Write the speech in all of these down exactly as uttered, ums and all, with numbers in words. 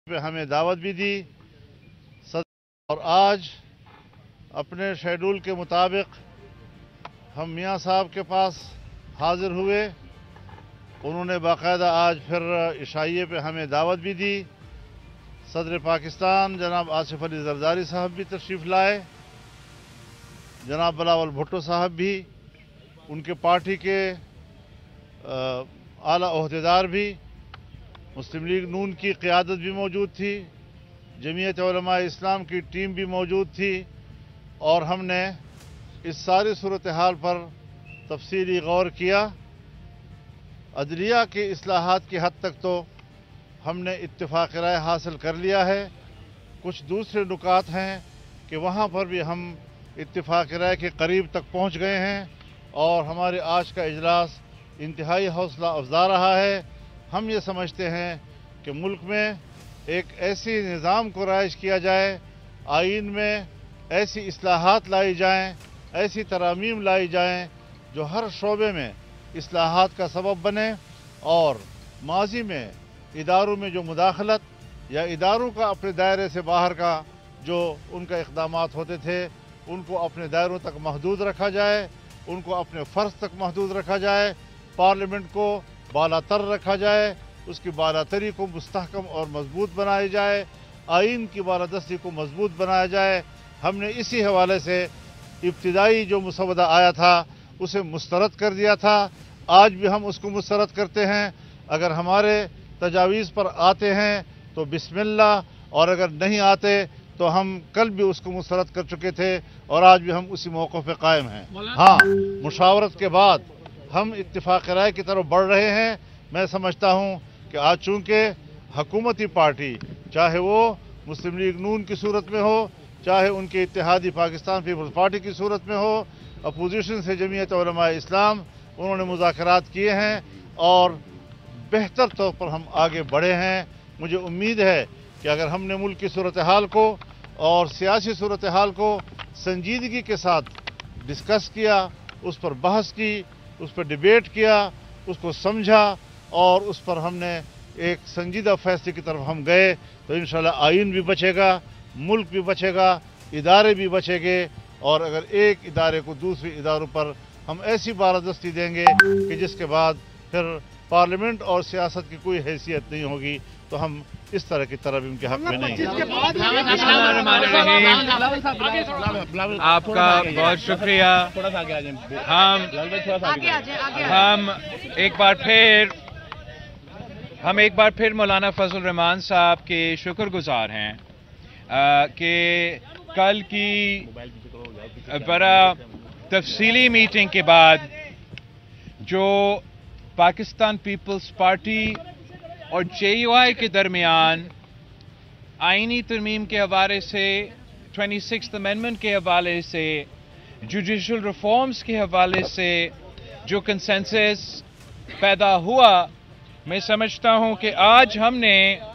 پہ ہمیں دعوت بھی دی اور آج اپنے شیڈول کے مطابق ہم میاں صاحب کے پاس حاضر ہوئے. انہوں نے باقاعدہ آج پھر عشائیے پہ ہمیں دعوت بھی دی. صدر پاکستان جناب آصف علی زرداری صاحب بھی تشریف لائے. جناب بلاول بھٹو صاحب بھی، ان کے پارٹی کے اعلیٰ عہدیدار بھی، مسلم لیگ نون کی قیادت بھی موجود تھی، جمعیت علماء اسلام کی ٹیم بھی موجود تھی، اور ہم نے اس ساری صورتحال پر تفصیلی غور کیا. عدلیہ کی اصلاحات کی حد تک تو ہم نے اتفاق رائے حاصل کر لیا ہے. کچھ دوسرے نکات ہیں کہ وہاں پر بھی ہم اتفاق رائے کے قریب تک پہنچ گئے ہیں، اور ہمارے آج کا اجلاس انتہائی حوصلہ افزا رہا ہے. ہم یہ سمجھتے ہیں کہ ملک میں ایک ایسی نظام کو رائج کیا جائے، آئین میں ایسی اصلاحات لائی جائیں، ایسی ترامیم لائی جائیں جو ہر شعبے میں اصلاحات کا سبب بنے، اور ماضی میں اداروں میں جو مداخلت یا اداروں کا اپنے دائرے سے باہر کا جو ان کا اقدامات ہوتے تھے ان کو اپنے دائروں تک محدود رکھا جائے، ان کو اپنے فرض تک محدود رکھا جائے. پارلیمنٹ کو بالا تر رکھا جائے، اس کی بالاتری کو مستحکم اور مضبوط بنائی جائے، آئین کی بالادستی کو مضبوط بنایا جائے. ہم نے اسی حوالے سے ابتدائی جو مسودہ آیا تھا اسے مسترد کر دیا تھا. آج بھی ہم اس کو مسترد کرتے ہیں. اگر ہمارے تجاویز پر آتے ہیں تو بسم اللہ، اور اگر نہیں آتے تو ہم کل بھی اس کو مسترد کر چکے تھے، اور آج بھی ہم اسی موقع پہ قائم ہیں. ہاں، مشاورت کے بعد ہم اتفاق رائے کی طرف بڑھ رہے ہیں. میں سمجھتا ہوں کہ آج چونکہ حکومتی پارٹی، چاہے وہ مسلم لیگ نون کی صورت میں ہو، چاہے ان کے اتحادی پاکستان پیپلز پارٹی کی صورت میں ہو، اپوزیشن سے جمعیت علماء اسلام، انہوں نے مذاکرات کیے ہیں اور بہتر طور پر ہم آگے بڑھے ہیں. مجھے امید ہے کہ اگر ہم نے ملک کی صورتحال کو اور سیاسی صورتحال کو سنجیدگی کے ساتھ ڈسکس کیا، اس پر بحث کی، اس پر ڈیبیٹ کیا، اس کو سمجھا، اور اس پر ہم نے ایک سنجیدہ فیصلے کی طرف ہم گئے، تو انشاءاللہ آئین بھی بچے گا، ملک بھی بچے گا، ادارے بھی بچے گے. اور اگر ایک ادارے کو دوسرے اداروں پر ہم ایسی بالادستی دیں گے کہ جس کے بعد پھر پارلیمنٹ اور سیاست کی کوئی حیثیت نہیں ہوگی، تو ہم اس طرح کی ترمیم کے حق میں نہیں ہیں. آپ کا بہت شکریہ. ہم ہم ایک بار پھر ہم ایک بار پھر مولانا فضل الرحمان صاحب کے شکر گزار ہیں کہ کل کی بڑا تفصیلی میٹنگ کے بعد جو پاکستان پیپلز پارٹی اور جے یو آئی کے درمیان آئینی ترمیم کے حوالے سے، ٹوئنٹی سکستھ امینڈمنٹ کے حوالے سے، جوڈیشل ریفارمز کے حوالے سے جو کنسنسس پیدا ہوا، میں سمجھتا ہوں کہ آج ہم نے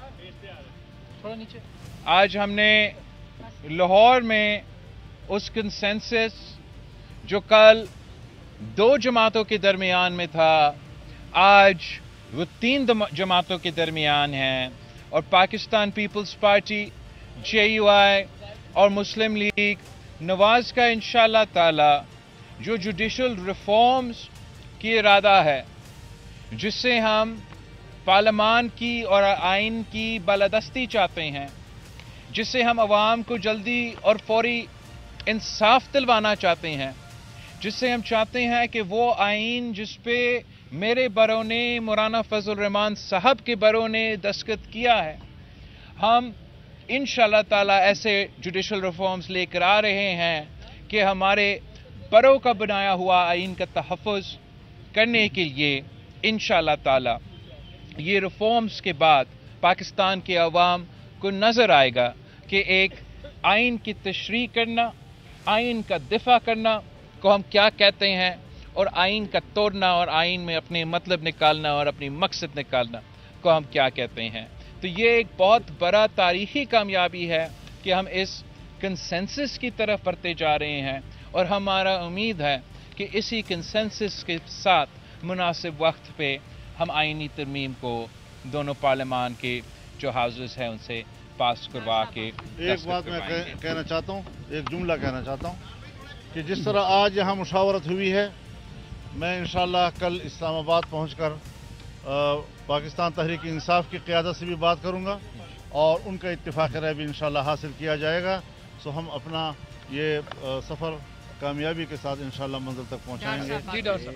آج ہم نے لاہور میں اس کنسنسس جو کل دو جماعتوں کے درمیان میں تھا، آج وہ تین جماعتوں کے درمیان ہیں، اور Pakistan peoples party, J U I اور مسلم لیگ نواز کا انشاءاللہ تعالی جو جوڈیشل ریفارمز کی ارادہ ہے، جس سے ہم پارلیمان کی اور آئین کی بالادستی چاہتے ہیں، جس سے ہم عوام کو جلدی اور فوری انصاف دلوانا چاہتے ہیں، جس سے ہم چاہتے ہیں کہ وہ آئین جس پہ میرے بروں نے، مولانا فضل الرحمان صاحب کے بروں نے دستخط کیا ہے، ہم انشاءاللہ تعالی ایسے جوڈیشل ریفارمز لے کر آ رہے ہیں کہ ہمارے بروں کا بنایا ہوا آئین کا تحفظ کرنے کے لیے انشاءاللہ تعالی یہ ریفارمز کے بعد پاکستان کے عوام کو نظر آئے گا کہ ایک آئین کی تشریح کرنا، آئین کا دفاع کرنا کو ہم کیا کہتے ہیں، اور آئین کا توڑنا اور آئین میں اپنے مطلب نکالنا اور اپنی مقصد نکالنا کو ہم کیا کہتے ہیں. تو یہ ایک بہت بڑا تاریخی کامیابی ہے کہ ہم اس کنسنسس کی طرف بڑھتے جا رہے ہیں، اور ہمارا امید ہے کہ اسی کنسنسس کے ساتھ مناسب وقت پہ ہم آئینی ترمیم کو دونوں پارلیمان کے जो हाउसेस हैं उनसे पास करवा के एक बात मैं कह, कहना चाहता हूँ, एक जुमला कहना चाहता हूँ कि जिस तरह आज यहाँ मुशावरत हुई है, मैं इंशाअल्लाह कल इस्लामाबाद पहुँचकर पाकिस्तान तहरीक इंसाफ की क़यादत से भी बात करूँगा और उनका इत्तिफाक़ राय भी इंशाअल्लाह हासिल किया जाएगा। सो हम अपना ये सफ़र कामयाबी के साथ इंशाअल्लाह मंजिल तक पहुँचाएंगे। जी डॉक्टर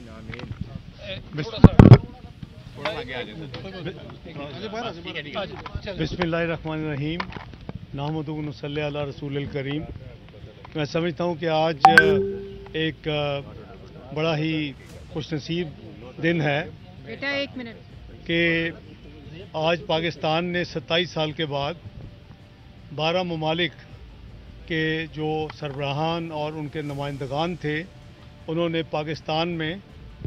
बिस्मिल्लाहिर्रहमानिर्रहीम, नाहमदुहु व नसल्ली अला रसूलिल करीम। मैं समझता हूँ कि आज एक बड़ा ही खुशनसीब दिन है बेटा एक मिनट कि आज पाकिस्तान ने सत्ताईस साल के बाद बारह ममालिक के जो सरबराहान और उनके नुमाइंदगान थे, उन्होंने पाकिस्तान में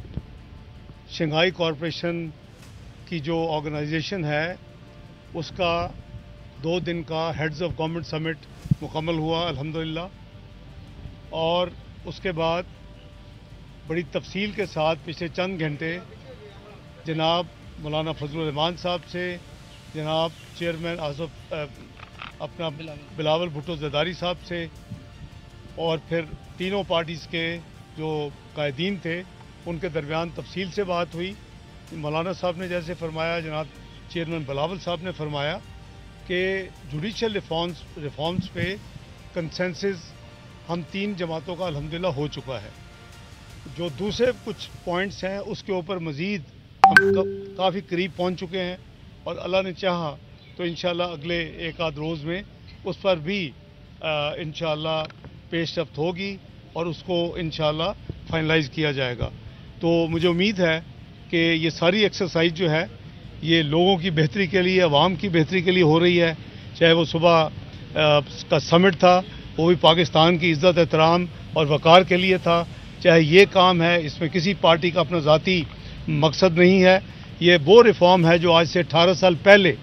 शंघाई कॉरपोरेशन की जो ऑर्गेनाइजेशन है उसका दो दिन का हेड्स ऑफ गवर्नमेंट समिट मुकम्मल हुआ अल्हम्दुलिल्लाह। और उसके बाद बड़ी तफसील के साथ पिछले चंद घंटे जनाब मौलाना फजलुर रहमान साहब से, जनाब चेयरमैन आसफ अपना बिलावल भुट्टो ज़रदारी साहब से और फिर तीनों पार्टीज़ के जो कायदीन थे उनके दरमियान तफसील से बात हुई। मौलाना साहब ने जैसे फरमाया, जनाब चेयरमैन बिलावल साहब ने फरमाया कि जुडिशल रिफॉर्म्स रिफॉर्म्स पे कंसेंसस हम तीन जमातों का अल्हम्दुलिल्लाह हो चुका है। जो दूसरे कुछ पॉइंट्स हैं उसके ऊपर मज़ीद हम काफ़ी करीब पहुंच चुके हैं और अल्लाह ने चाहा तो इंशाअल्लाह अगले एक आध रोज़ में उस पर भी इंशाअल्लाह पेशरफ्त होगी और उसको इंशाअल्लाह फाइनलाइज किया जाएगा। तो मुझे उम्मीद है कि ये सारी एक्सरसाइज जो है ये लोगों की बेहतरी के लिए, अवाम की बेहतरी के लिए हो रही है। चाहे वो सुबह का समिट था वो भी पाकिस्तान की इज़्ज़त एहतराम और वक़ार के लिए था, चाहे ये काम है, इसमें किसी पार्टी का अपना ज़ाती मकसद नहीं है। ये वो रिफॉर्म है जो आज से अठारह साल पहले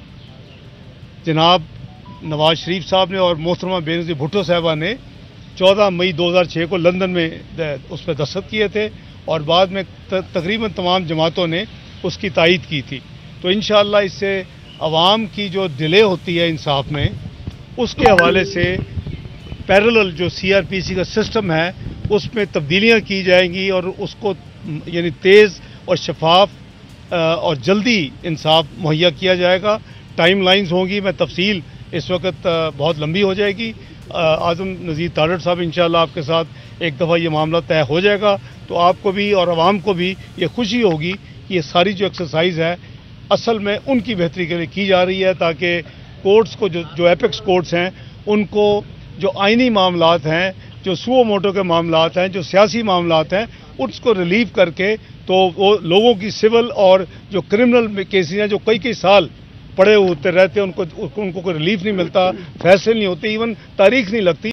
जनाब नवाज शरीफ साहब ने और मोहतरमा बेनज़ीर भुट्टो साहबा ने चौदह मई दो हज़ार छह को लंदन में उस पर दस्तखत किए थे और बाद में तकरीबन तमाम जमातों ने उसकी तायीद की थी। तो इंशाअल्लाह इससे अवाम की जो डिले होती है इंसाफ में, उसके हवाले से पैरेलल जो सी आर पी सी का सिस्टम है उसमें तब्दीलियाँ की जाएंगी और उसको यानी तेज़ और शफाफ और जल्दी इंसाफ मुहैया किया जाएगा। टाइम लाइन्स होंगी, मैं तफसील इस वक्त बहुत लंबी हो जाएगी। आज़म नज़ीर तारड़ साहब इंशाअल्लाह आपके साथ एक दफ़ा ये मामला तय हो जाएगा तो आपको भी और आवाम को भी ये खुशी होगी कि ये सारी जो एक्सरसाइज है असल में उनकी बेहतरी के लिए की जा रही है, ताकि कोर्ट्स को जो जो एपेक्स कोर्ट्स हैं उनको जो आइनी मामलात हैं, जो सुओ मोटो के मामलात हैं, जो सियासी मामलात हैं, उसको रिलीव करके तो वो लोगों की सिविल और जो क्रिमिनल केसेस हैं जो कई कई साल पड़े होते रहते हैं उनको उनको कोई रिलीफ नहीं मिलता, फैसले नहीं होते, इवन तारीख नहीं लगती।